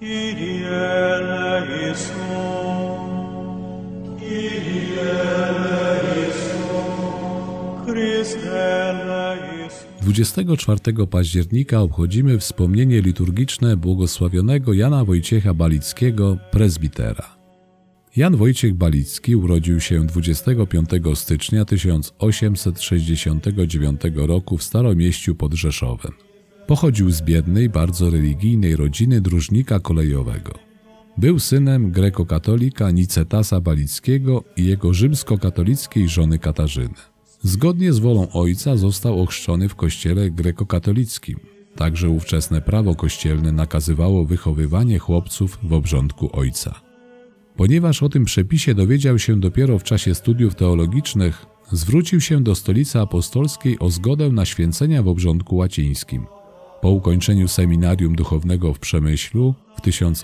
Kyrie eleison, Kyrie eleison, Chryste eleison. 24 października obchodzimy wspomnienie liturgiczne błogosławionego Jana Wojciecha Balickiego, prezbitera. Jan Wojciech Balicki urodził się 25 stycznia 1869 roku w Staromieściu pod Rzeszowem. Pochodził z biednej, bardzo religijnej rodziny dróżnika kolejowego. Był synem grekokatolika Nicetasa Balickiego i jego rzymskokatolickiej żony Katarzyny. Zgodnie z wolą ojca został ochrzczony w kościele grekokatolickim. Także ówczesne prawo kościelne nakazywało wychowywanie chłopców w obrządku ojca. Ponieważ o tym przepisie dowiedział się dopiero w czasie studiów teologicznych, zwrócił się do Stolicy Apostolskiej o zgodę na święcenia w obrządku łacińskim. Po ukończeniu seminarium duchownego w Przemyślu w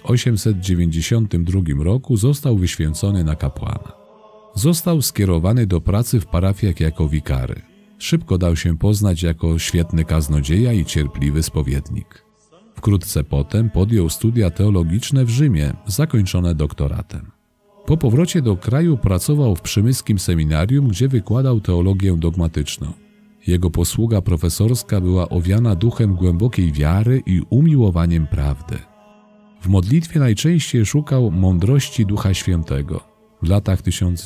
1892 roku został wyświęcony na kapłana. Został skierowany do pracy w parafiach jako wikary. Szybko dał się poznać jako świetny kaznodzieja i cierpliwy spowiednik. Wkrótce potem podjął studia teologiczne w Rzymie, zakończone doktoratem. Po powrocie do kraju pracował w przemyskim seminarium, gdzie wykładał teologię dogmatyczną. Jego posługa profesorska była owiana duchem głębokiej wiary i umiłowaniem prawdy. W modlitwie najczęściej szukał mądrości Ducha Świętego. W latach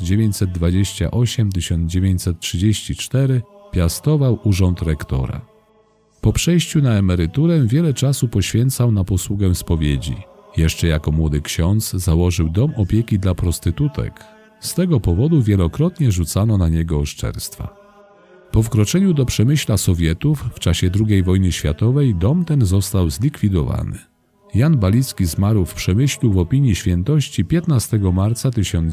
1928–1934 piastował urząd rektora. Po przejściu na emeryturę wiele czasu poświęcał na posługę spowiedzi. Jeszcze jako młody ksiądz założył dom opieki dla prostytutek. Z tego powodu wielokrotnie rzucano na niego oszczerstwa. Po wkroczeniu do Przemyśla Sowietów w czasie II wojny światowej dom ten został zlikwidowany. Jan Balicki zmarł w Przemyślu w opinii świętości 15 marca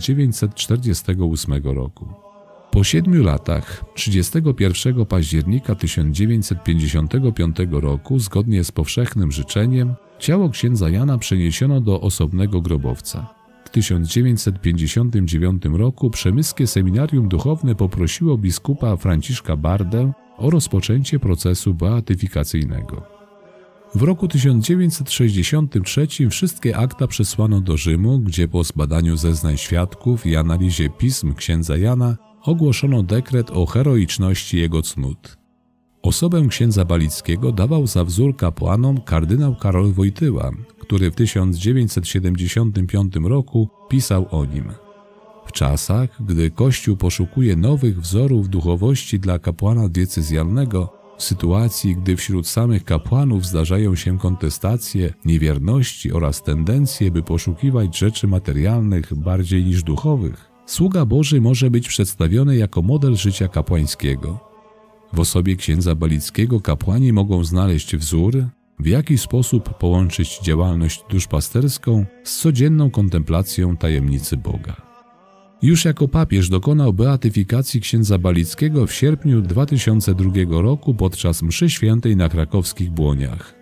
1948 roku. Po 7 latach, 31 października 1955 roku, zgodnie z powszechnym życzeniem, ciało księdza Jana przeniesiono do osobnego grobowca. W 1959 roku przemyskie seminarium duchowne poprosiło biskupa Franciszka Bardę o rozpoczęcie procesu beatyfikacyjnego. W roku 1963 wszystkie akta przesłano do Rzymu, gdzie po zbadaniu zeznań świadków i analizie pism księdza Jana ogłoszono dekret o heroiczności jego cnót. Osobę księdza Balickiego dawał za wzór kapłanom kardynał Karol Wojtyła, który w 1975 roku pisał o nim. W czasach, gdy Kościół poszukuje nowych wzorów duchowości dla kapłana diecezjalnego, w sytuacji, gdy wśród samych kapłanów zdarzają się kontestacje, niewierności oraz tendencje, by poszukiwać rzeczy materialnych bardziej niż duchowych, sługa Boży może być przedstawiony jako model życia kapłańskiego. W osobie księdza Balickiego kapłani mogą znaleźć wzór, w jaki sposób połączyć działalność duszpasterską z codzienną kontemplacją tajemnicy Boga. Już jako papież dokonał beatyfikacji księdza Balickiego w sierpniu 2002 roku podczas mszy świętej na krakowskich Błoniach.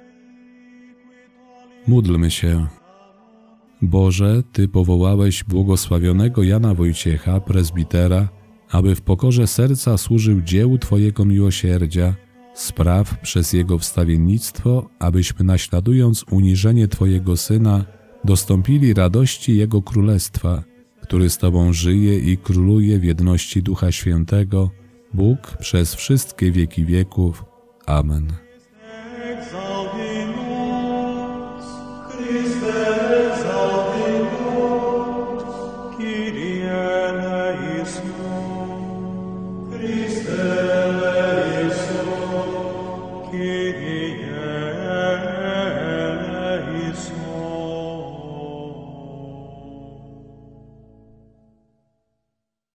Módlmy się. Boże, Ty powołałeś błogosławionego Jana Wojciecha, prezbitera, aby w pokorze serca służył dziełu Twojego miłosierdzia. Spraw przez Jego wstawiennictwo, abyśmy naśladując uniżenie Twojego Syna, dostąpili radości Jego Królestwa, który z Tobą żyje i króluje w jedności Ducha Świętego, Bóg przez wszystkie wieki wieków. Amen. Kyrie eleison.